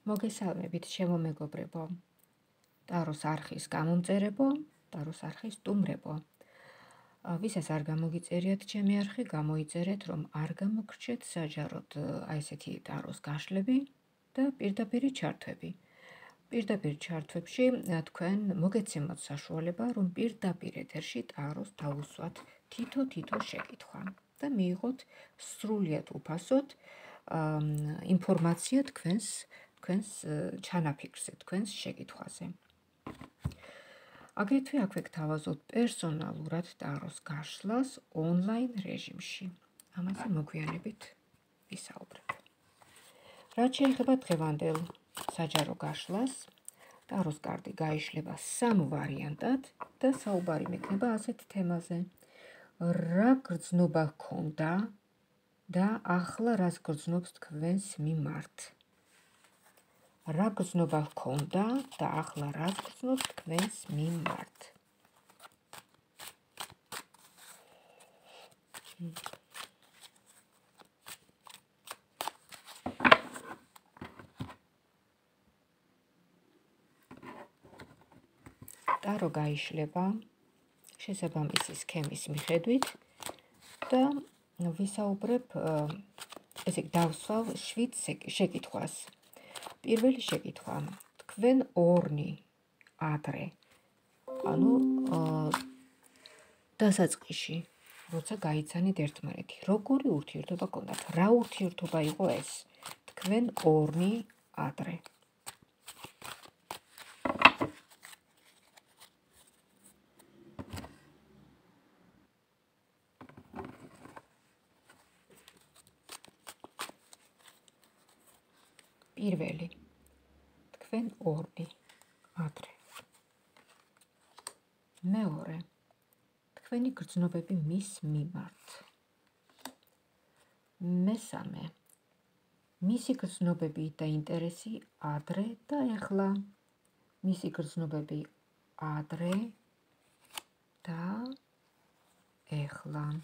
მოგესალმებით, შემომეგობრებო. ტაროს არხის გამომწერებო, ტაროს არხის სტუმრებო. ვისაც არ გამოგიწერიათ ჩემი არხი, გამოიწერეთ, რომ არ გამოგრჩეთ საჯაროდ ესეთი ტაროს გაშლები და პირდაპირი ჩართვები. პირდაპირ ჩართვებში თქვენ მოგეცემოთ საშუალება, რომ პირდაპირ ეთერში ტაროს დაუსვათ თითო შეკითხვა და მიიღოთ სრულიად უფასოდ ინფორმაცია თქვენს ჩანაფიქრზე, თქვენს შეკითხვაზე. აგრეთვე აქვე გთავაზობთ პერსონალურად ტაროს გაშლას ონლაინ რეჟიმში. ამაზე მოგვიანებით ვისაუბრებ. რაც შეეხება დღევანდელ საჯარო გაშლას, ტაროს კარტი გაიშლება 3 ვარიანტად და საუბარი მექნება ასეთ თემაზე. რა გრძნობა ჰქონდა და ახლა რას გრძნობს თქვენს მიმართ? რა გრძნობა ჰქონდა და ახლა რას გრძნობს თქვენს მიმართ? ტარო გაიშლება შესაბამისი სქემის მიხედვით და ვისაუბრებ, ესე დავსვავ 7 შეკითხვას. პირველი შეკითხვა, თქვენ ორნი ადრე, ანუ დასაწყისში, როცა გაიცანით ერთმანეთი, როგორი ურთიერთობა გქონდათ? რა ურთიერთობა იყო ეს? თქვენ ორნი ადრე. პირველი, თქვენ ორნი ადრე. მეორე, თქვენი გრძნობები მის მიმართ. მესამე, მისი გრძნობები და ინტერესი ადრე და ეხლა. მისი გრძნობები ადრე და ეხლა.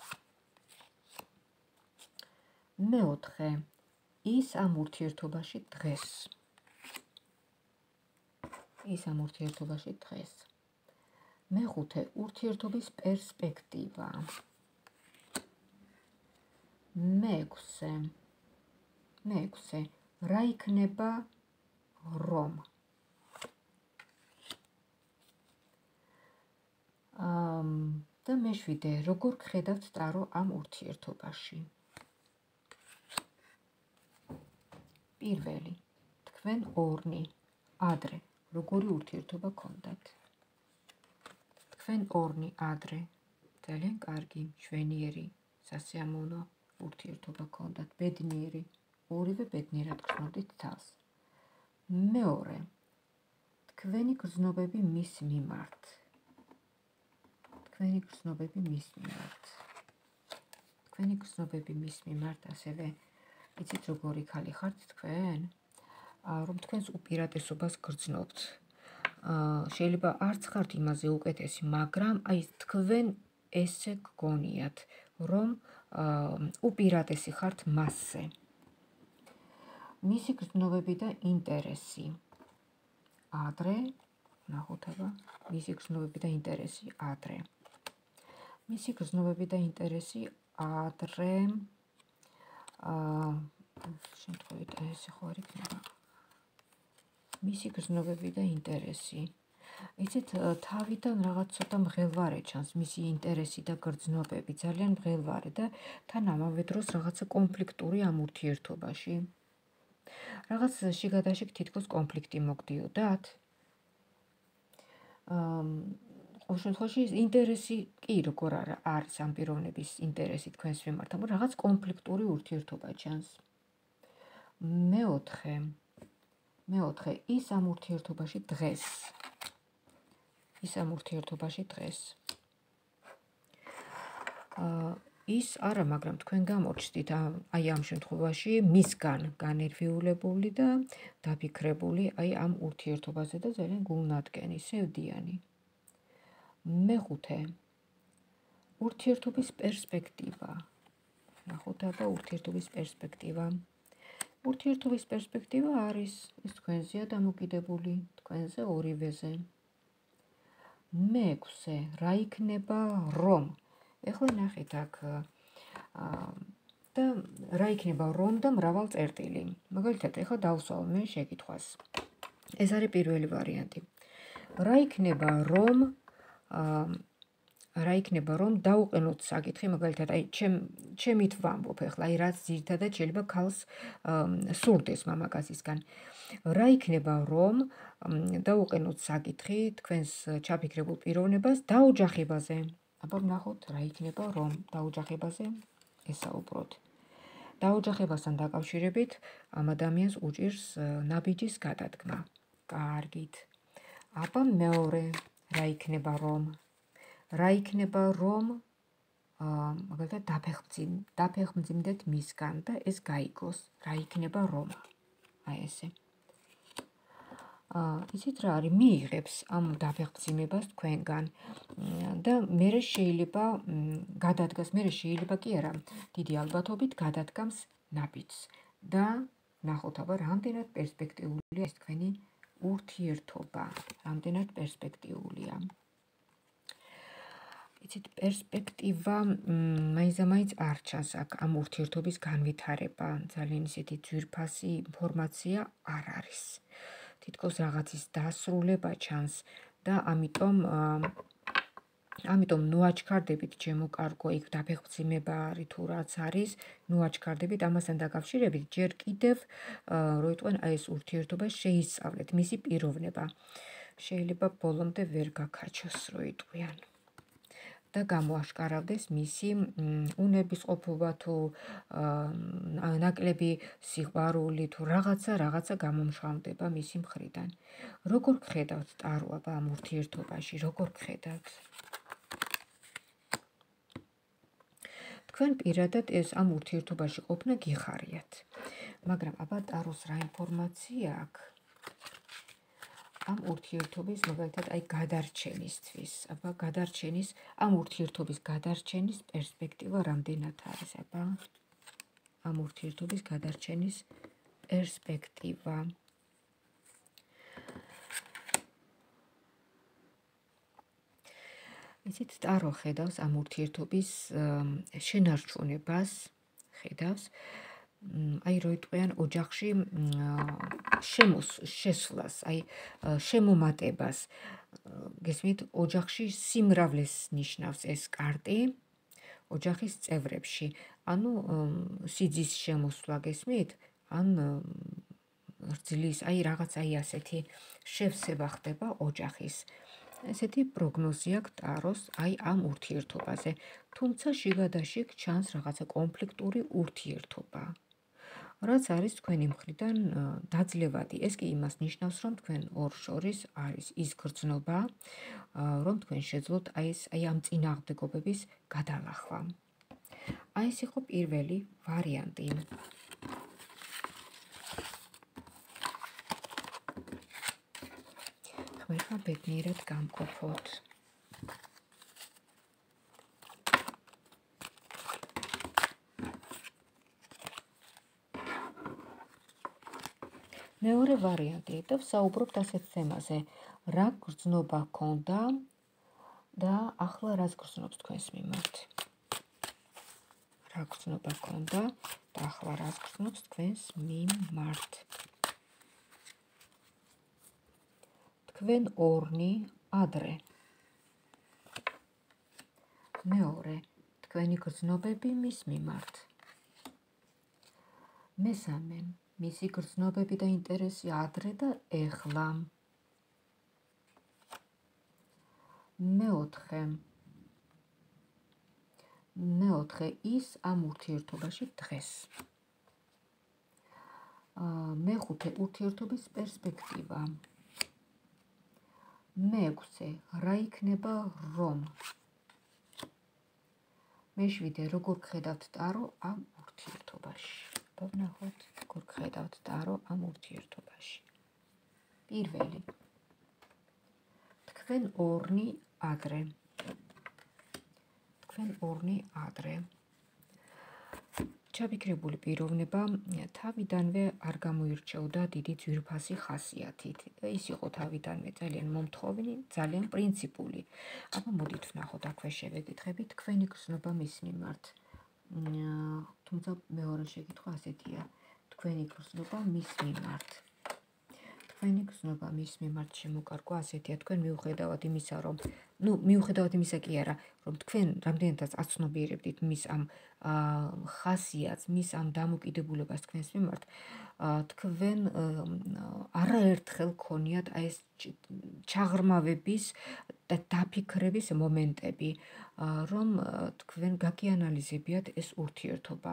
მეოთხე, ის ამ ურთიერთობაში დღეს. მეხუთე, ურთიერთობის პერსპექტივა. მეექვსე, რა იქნება რომ? და მეშვიდე, როგორ გხედავთ ტარო ამ ურთიერთობაში? პირველი, თქვენ ორნი ადრე, როგორი ურთიერთობა გქონდათ? თქვენ ორნი ადრე, ძალიან კარგი, მშვენიერი, სასიამოვნო ურთიერთობა გქონდათ, ბედნიერი, ორივე ბედნიერად გრძნობდით თავს. მეორე, თქვენი გრძნობები მის მიმართ. ასევე იცით როგორი ქალი ხართ თქვენ, რომ თქვენს უპირატესობას გრძნობთ. შეიძლება არც ხართ იმაზე უკეთესი, მაგრამ აი თქვენ ესე გგონიათ, რომ უპირატესი ხართ მასზე. მისი გრძნობები და ინტერესი ადრე, ნახოთება, მისი გრძნობები და ინტერესი ადრე. მისი გრძნობები და ინტერესი ადრე, შემთხვევით ესე ხო არ იქნება. მისი გრძნობები და ინტერესი. იცით, თავიდან რაღაც ცოტა მღელვარე ჩანს, მისი ინტერესი და გრძნობები, ძალიან მღელვარე და თან ამავე დროს რაღაცა კონფლიქტური ამ ურთიერთობაში. რაღაც შიგადაშიგ თითქოს კონფლიქტი მოგდიოდათ. ყოველ შემთხვევაში ინტერესი კი როგორ არის ამ პიროვნების ინტერესი თქვენს მიმართ, მაგრამ რაღაც კონფლიქტური ურთიერთობა ჩანს. მეოთხე, ის ამ ურთიერთობაში დღეს. ის არა, მაგრამ თქვენ გამორჩდით აი ამ შემთხვევაში მისგან განერვიულებული და დაფიქრებული აი ამ ურთიერთობაზე და ძალიან გულნადგენი, სევდიანი. მეხუთე, ურთიერთობის პერსპექტივა. ნახოთ აბა ურთიერთობის პერსპექტივა. ურთიერთობის პერსპექტივა არის ეს თქვენზეა დამოკიდებული, თქვენზე ორივეზე. მეექვსე, რა იქნება რომ? ეხლა ნახეთ აქ და რა იქნება რომ და მრავალ წერტილი. მაგალითად, ეხლა დავსვავ მე შეკითხვას. ეს არის პირველი ვარიანტი. რა იქნება რომ დავუყენოთ საკითხი, მაგალითად, აი ჩემით ვამბობ ეხლა, აი რაც ძირითადად შეიძლება ქალს სურდეს მამაკაცისგან. რა იქნება რომ დავუყენოთ საკითხი თქვენს ჩაფიქრებულ პიროვნებას დაოჯახებაზე. აბა ვნახოთ რა იქნება რომ დაოჯახებაზე ესაუბროთ. დაოჯახებასთან დაკავშირებით ამ ადამიანს უჭირს ნაბიჯის გადადგმა. კარგით. აბა მეორე, რა იქნება რომ? რა იქნება რომ მაგალითად დაფეხმძიმდეთ მისგან და ეს გაიგოს. რა იქნება რომ? აი ესე. იცით რა არის, მიიღებს ამ დაფეხმძიმებას თქვენგან და მერე შეიძლება გადადგას, მერე შეიძლება კი არა, დიდი ალბათობით გადადგამს ნაბიჯს და ნახოთ აბა რამდენად პერსპექტიულია ეს თქვენი ურთიერთობა, რამდენად პერსპექტიულია. იცით, პერსპექტივა მაინც არ ჩანს აქ ამ ურთიერთობის განვითარება, ძალიან ისეთი ძვირფასი ინფორმაცია არ არის. თითქოს რაღაცის დასრულება ჩანს და ამიტომ ნუ აჩქარდებით ჩემო კარგო, იქ დაფეხმძიმება არის თუ რაც არის, ნუ აჩქარდებით ამასთან დაკავშირებით, ჯერ კიდევ რო იტყვენ აი ეს ურთიერთობა შეისწავლეთ, მისი პიროვნება. შეიძლება ბოლომდე ვერ გაქაჩოს რო იტყვიან. და გამოაშკარავდეს მისი უნებისყოფობა თუ ნაკლები სიყვარული თუ რაღაცა გამომშვალდება მისი მხრიდან. როგორ გხედავთ ტარო აბა ამ ურთიერთობაში, როგორ გხედავთ? თქვენ პირადად ეს ამ ურთიერთობაში ყოფნა გიხარიათ. მაგრამ აბა ტაროს რა ინფორმაცია აქვს ამ ურთიერთობის, მაგალითად, აი გადარჩენისთვის, აბა ამ ურთიერთობის გადარჩენის პერსპექტივა რამდენად არის, აბა ამ ურთიერთობის გადარჩენის პერსპექტივა. იცით, ტარო ხედავს ამ ურთიერთობის შენარჩუნებას, ხედავს აი რო იტყვიან ოჯახში შესვლას, აი შემომატებას. გესმით, ოჯახში სიმრავლეს ნიშნავს ეს კარტი ოჯახის წევრებში. ანუ სიძის შემოსვლა, გესმით? ან რძლის, აი რაღაც აი ასეთი შევსება ხდება ოჯახის. ესეთი პროგნოზი აქვს ტაროს აი ამ ურთიერთობაზე. თუმცა შიგადაშიგ ჩანს რაღაცა კონფლიქტური ურთიერთობა. რაც არის თქვენი მხრიდან დაძლევადი. ეს კი იმას ნიშნავს, რომ თქვენ ორ შორის არის ის გრძნობა, რომ თქვენ შეძლოთ აი ამ წინააღმდეგობების გადალახვა. აი ეს იყო პირველი ვარიანტი. ხმერხა ბედნიერად გამყოფოთ. მეორე ვარიანტი და ვსაუბრობთ ასეთ თემაზე, რა გრძნობა ჰქონდა და ახლა რას გრძნობს თქვენს მიმართ. რა გრძნობა ჰქონდა და ახლა რას გრძნობს თქვენს მიმართ. თქვენ ორნი ადრე. მეორე, თქვენი გრძნობები მის მიმართ. მესამე, მისი გრძნობები და ინტერესი ადრე და ეხლა. მეოთხე, ის ამ ურთიერთობაში დღეს. მეხუთე, ურთიერთობის პერსპექტივა. მეექვსე, რა იქნება რომ? მეშვიდე, როგორ გხედავთ ტარო ამ ურთიერთობაში. ვნახოთ, როგორ გხედავთ ტარო ამ ურთიერთობაში. პირველი, თქვენ ორნი ადრე. ჩაფიქრებული პიროვნება თავიდანვე არ გამოირჩეოდა დიდი ძვირფასი ხასიათით. ის იყო თავიდანვე ძალიან მომთხოვნი, ძალიან პრინციპული. აბა მოდით ვნახოთ აქვე შევეკითხებით თქვენი გრძნობა მის მიმართ. თუმცა მეორე შეკითხვა ასეთია. თქვენი გრძნობა მის მიმართ. თქვენი გრძნობა მის მიმართ შემოკარგვა ასეთია. თქვენ მიუხედავად იმისა, რომ მიუხედავად იმისა კი არა, რომ თქვენ რამდენადაც აცნობიერებდით მის ამ ხასიათს, მის ამ დამოკიდებულებას თქვენს მიმართ, თქვენ არაერთხელ ქონიათ აი ეს ჩაღრმავების და დაფიქრების მომენტები, რომ თქვენ გაგიანალიზებიათ ეს ურთიერთობა.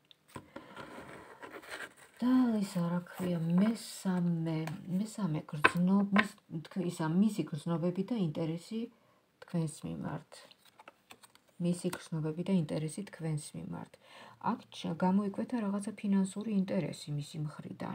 და ის რა ქვია, მესამე მისი გრძნობები და ინტერესი თქვენს მიმართ. მისი გრძნობები და ინტერესი თქვენს მიმართ. აქ გამოიკვეთა რაღაცა ფინანსური ინტერესი მისი მხრიდან.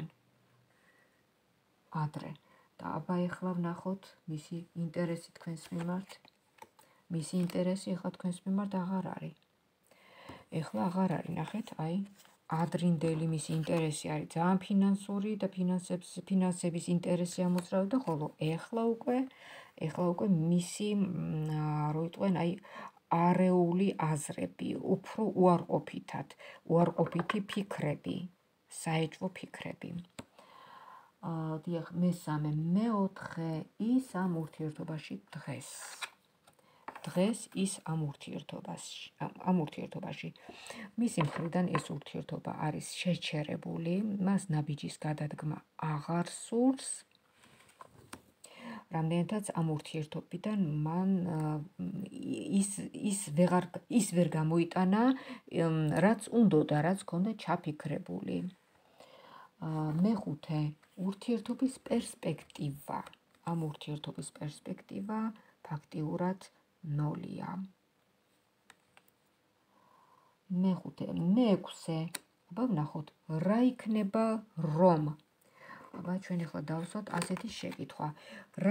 ადრე. და აბა ეხლა ვნახოთ მისი ინტერესი თქვენს მიმართ. მისი ინტერესი ეხლა თქვენს მიმართ აღარ არის. ეხლა აღარ არის, ნახეთ, აი ადრინდელი მისი ინტერესი არის ძალიან ფინანსური და ფინანსების ინტერესი ამოძრავდა, ხოლო ეხლა უკვე მისი რო იტყვენ აი არეული აზრები, უფრო უარყოფითი ფიქრები, საეჭვო ფიქრები. დიახ, მესამე, მეოთხე, ის ამ ურთიერთობაში დღეს. დღეს ის ამ ურთიერთობაში. მისი მხრიდან ეს ურთიერთობა არის შეჩერებული, მას ნაბიჯის გადადგმა აღარ სურს. რამდენადაც ამ ურთიერთობიდან მან ის ვერ გამოიტანა, რაც უნდოდა, რაც ჰქონდა ჩაფიქრებული. მეხუთე, ურთიერთობის პერსპექტივა. ამ ურთიერთობის პერსპექტივა ფაქტიურად ნოლია. მეექვსე, აბა ვნახოთ, რა იქნება რომ. აბა ჩვენ ახლა დავსვათ ასეთი შეკითხვა. რა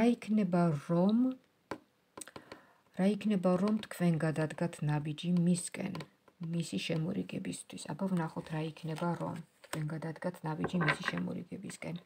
იქნება რომ თქვენ გადადგათ ნაბიჯი მისკენ, მისი შემორიგებისთვის. აბა ვნახოთ რა იქნება რომ თქვენ გადადგათ ნაბიჯი მისი შემორიგებისკენ.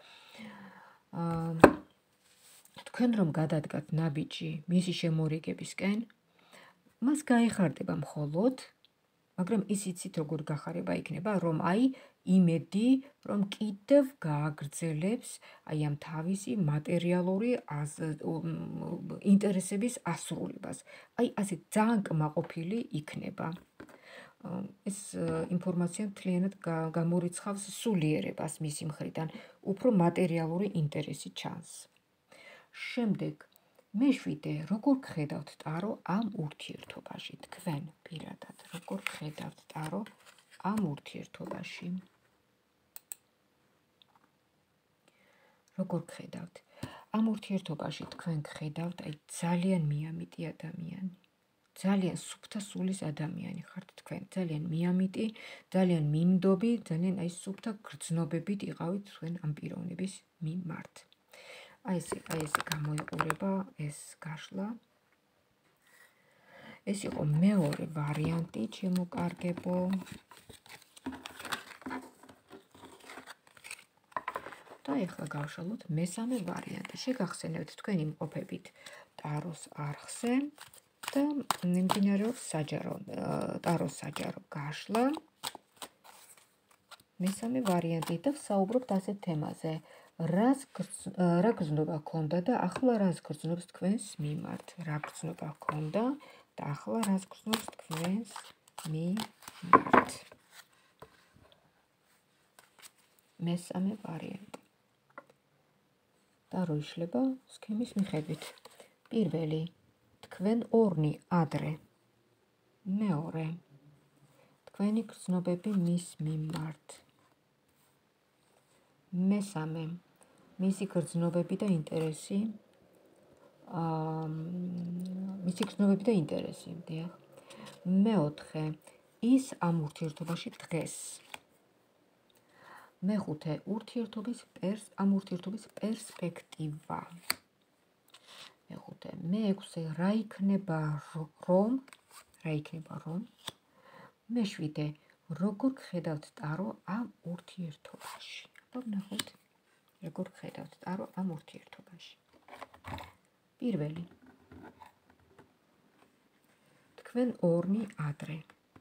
თქვენ რომ გადადგათ ნაბიჯი მისი შემორიგებისკენ, მას გაეხარდება მხოლოდ, მაგრამ ის იცით როგორ გახარება იქნება, რომ აი იმედი, რომ კიდევ გააგრძელებს აი ამ თავისი მატერიალური ინტერესების ასრულებას. აი ასე ძალიან კმაყოფილი იქნება. ეს ინფორმაცია მთლიანად გამორიცხავს სულიერებას მისი მხრიდან, უფრო მატერიალური ინტერესი ჩანს. შემდეგ, მეშვიდე, როგორ გხედავთ ტარო ამ ურთიერთობაში? თქვენ პირადად, როგორ გხედავთ ტარო ამ ურთიერთობაში? როგორ გხედავთ? ამ ურთიერთობაში თქვენ გხედავთ აი ძალიან მიამიტი ადამიანი. ძალიან სუფთა სულის ადამიანი ხართ თქვენ, ძალიან მიამიტი, ძალიან მინდობი, ძალიან აი სუფთა გრძნობებით იყავით თქვენ ამ პიროვნების მიმართ. აი ესე გამოიყურება ეს გაშლა. ეს იყო მეორე ვარიანტი, ჩემოკარგებო. და ეხლა გავშალოთ მესამე ვარიანტი. შეგახსენებთ თქვენ იმყოფებით ტაროს არხზე და მიმდინარეობს ტაროს საჯარო გაშლა. მესამე ვარიანტი და ვსაუბრობთ ასეთ თემაზე. რა გრძნობა ჰქონდა და ახლა რას გრძნობს თქვენს მიმართ? რა გრძნობა ჰქონდა და ახლა რას გრძნობს თქვენს მიმართ? მესამე ვარიანტი. ტარო იშლება სქემის მიხედვით. პირველი, თქვენ ორნი ადრე. მეორე, თქვენი გრძნობები მის მიმართ. მესამე, მისი გრძნობები და ინტერესი. დიახ. მეოთხე, ის ამ ურთიერთობაში დღეს. მეხუთე, ამ ურთიერთობის პერსპექტივა. მეხუთე, მეექვსე, რა იქნება რომ. მეშვიდე, როგორ გხედავთ ტარო ამ ურთიერთობაში? აბა ვნახოთ, როგორ გხედავთ ტარო ამ ურთიერთობაში. პირველი. თქვენ ორნი ადრე.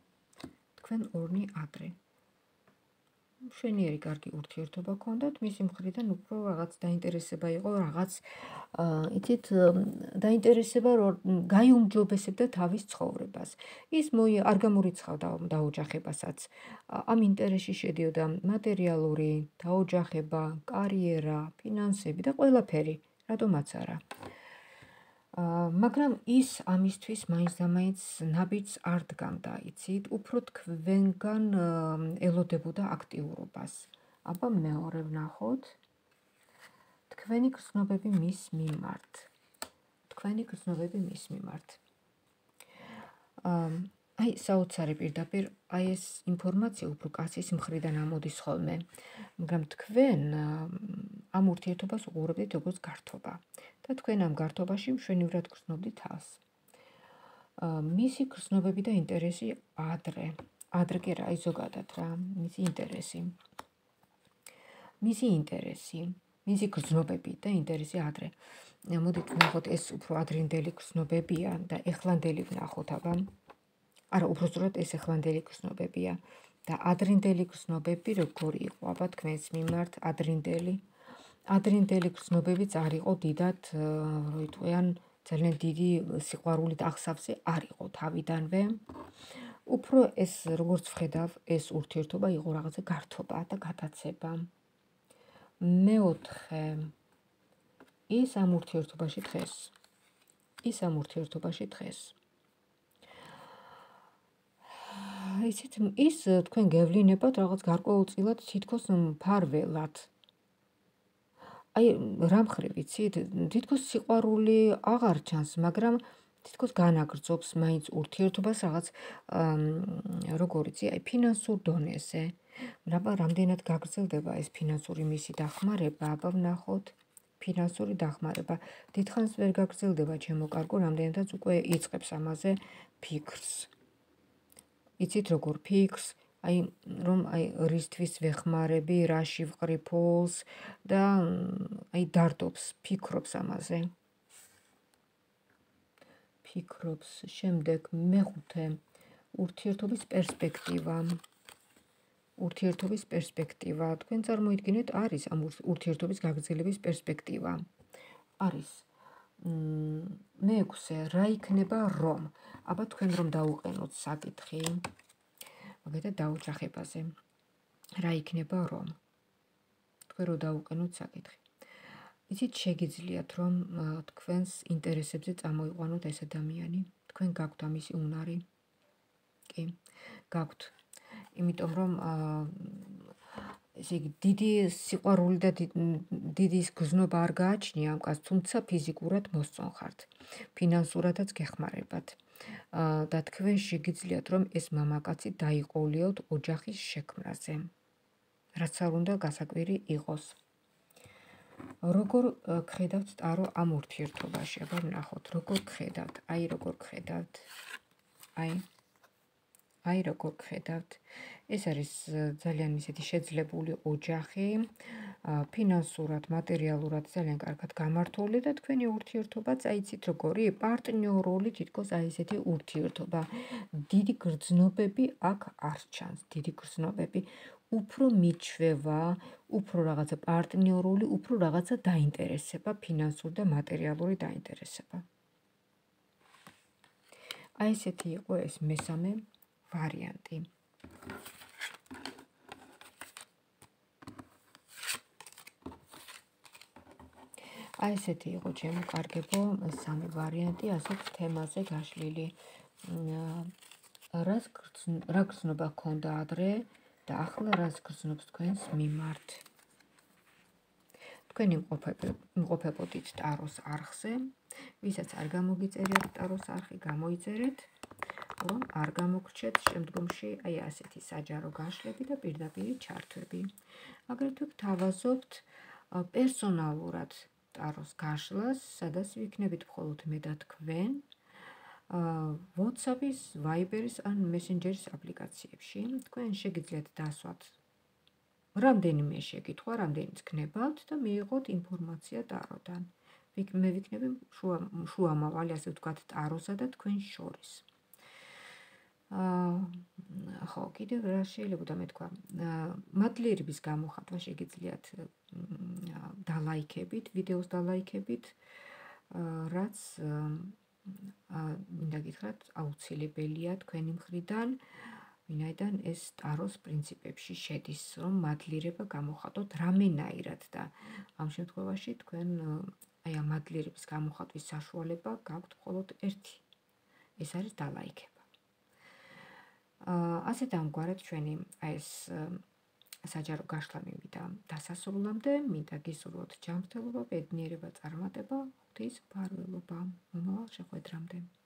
მშვენიერი კარგი ურთიერთობა გქონდათ, მისი მხრიდან უფრო რაღაც დაინტერესება იყო, რაღაც იცით, დაინტერესება გაიუმჯობესებდა თავის ცხოვრებას. ის არ გამორიცხავდა დაოჯახებასაც. ამ ინტერესში შედიოდა მატერიალური დაოჯახება, კარიერა, ფინანსები და ყველაფერი, რატომაც არა. მაგრამ ის ამისთვის მაინც და მაინც ნაბიჯს არ დგამდა, იცით, უფრო თქვენგან ელოდებოდა აქტიურობას. აბა მეორე ვნახოთ. თქვენი გრძნობები მის მიმართ. აი, საოცარი პირდაპირ, აი ეს ინფორმაცია უფრო კაცის მხრიდან ამოდის ხოლმე, მაგრამ თქვენ ამ ურთიერთობას უყურებდით როგორც გართობა და თქვენ ამ გართობაში მშვენივრად გრძნობდით თავს. მისი გრძნობები და ინტერესი ადრე კი რა, აი ზოგადად რა, მისი გრძნობები და ინტერესი ადრე. მოდით ვნახოთ, ეს უფრო ადრინდელი გრძნობებია და ეხლანდელი ვნახოთ, აბა. არა, უბრალოდ ეს ეხლანდელი გრძნობებია და ადრინდელი გრძნობები როგორი იყო, აბა თქვენს მიმართ ადრინდელი გრძნობებიც არ იყო დიდად, როიტყვიან, ძალიან დიდი სიყვარულით აღსავსე არ იყო თავიდანვე. უფრო ეს, როგორც ვხედავ, ეს ურთიერთობა იყო რაღაცა გართობა და გადაცება. მეოთხე, ის ამ ურთიერთობაში დღეს. იცით, ის თქვენ გევლინებათ რაღაც გარკვეულწილად თითქოს მფარველად. აი, რა მხრივ იცით, თითქოს სიყვარული აღარ ჩანს, მაგრამ თითქოს განაგრძობს მაინც ურთიერთობას რაღაც როგორ იცი, აი ფინანსურ დონეზე. რამდენად გაგრძელდება ეს ფინანსური მისი დახმარება, აბა ვნახოთ. ფინანსური დახმარება დიდხანს ვერ გაგრძელდება, ჩემო კარგო, რამდენადაც უკვე იწყებს ამაზე ფიქრს. იცით როგორ ფიქრს, აი რომ აი რისთვის ვეხმარები, რაში ვყრი ფულს და აი დარდობს, ფიქრობს ამაზე. შემდეგ მეხუთე, ურთიერთობის პერსპექტივა. თქვენ წარმოიდგინეთ, არის ამ ურთიერთობის გაგრძელების პერსპექტივა. არის. მეექვსე, რა იქნება რომ? აბა თქვენ რომ დაუყენოთ საკითხი, მაგალითად დაოჯახებაზე. რა იქნება რომ? თქვენ რომ დაუყენოთ საკითხი. იცით, შეგიძლიათ რომ თქვენს ინტერესებზე წამოიყვანოთ ეს ადამიანი. თქვენ გაქვთ ამისი უნარი? კი, გაქვთ. იმიტომ რომ ესე იგი დიდი სიყვარული და დიდი გრძნობა არ გააჩნია ამ კაცს, თუმცა ფიზიკურად მოსწონხართ. ფინანსურადაც გეხმარებათ. და თქვენ შეგიძლიათ რომ ეს მამაკაცი დაიყოლიოთ ოჯახის შექმნაზე. რაც არ უნდა გასაკვირი იყოს. როგორ გხედავთ ტარო ამ ურთიერთობაში? აბა ვნახოთ, როგორ გხედავთ? აი როგორ გხედავთ? აი როგორ გხედავთ? ეს არის ძალიან ისეთი შეძლებული ოჯახი, ფინანსურად, მატერიალურად ძალიან კარგად გამართული და თქვენი ურთიერთობაც აი იცით როგორი? პარტნიორული თითქოს აი ესეთი ურთიერთობა. დიდი გრძნობები აქ არ ჩანს, უფრო მიჩვევა, უფრო რაღაცა პარტნიორული, უფრო რაღაცა დაინტერესება, ფინანსური და მატერიალური დაინტერესება. აი ესეთი იყო ეს მესამე ვარიანტი. აი ესეთი იყო ჩემო კარგებო სამი ვარიანტი ასეთ თემაზე გაშლილი. რა გრძნობა გქონდა ადრე და ახლა რას გრძნობს თქვენს მიმართ? თქვენ იმყოფებოდით ტაროს არხზე, ვისაც არ გამოგიწერეთ ტაროს არხი, გამოიწერეთ, რომ არ გამოგრჩეთ შემდგომში აი ასეთი საჯარო გაშლები და პირდაპირი ჩართვები. აგრეთვე გთავაზობთ პერსონალურად ტაროს გაშლას, სადაც ვიქნებით მხოლოდ მე და თქვენ. WhatsApp-ის, Viber-ის ან Messenger-ის აპლიკაციებში თქვენ შეგიძლიათ დასვათ რამდენიმე შეკითხვა, რამდენიც გნებავთ და მიიღოთ ინფორმაცია ტაროდან. მე ვიქნები შუამავალი, ასე ვთქვათ, ტაროსა და თქვენ შორის. ხო, კიდევ რა შეიძლება და მეთქვა. მადლიერების გამოხატვა შეგიძლიათ დალაიქებით, ვიდეოს დალაიქებით, რაც მინდა გითხრათ, აუცილებელია თქვენი მხრიდან, ვინაიდან ეს ტაროს პრინციპებში შედის, რომ მადლიერება გამოხატოთ რამენაირად და ამ შემთხვევაში თქვენ აი ამ მადლიერების გამოხატვის საშუალება გაქვთ მხოლოდ ერთი. ეს არის დალაიქება. ასე ამგვარად ჩვენი ეს საჯარო გაშლა მივიდა დასასრულამდე, მინდა გისურვოთ ჯანმრთელობა, ბედნიერება, წარმატება, ღვთის მფარველობა. მომავალ შეხვედრამდე.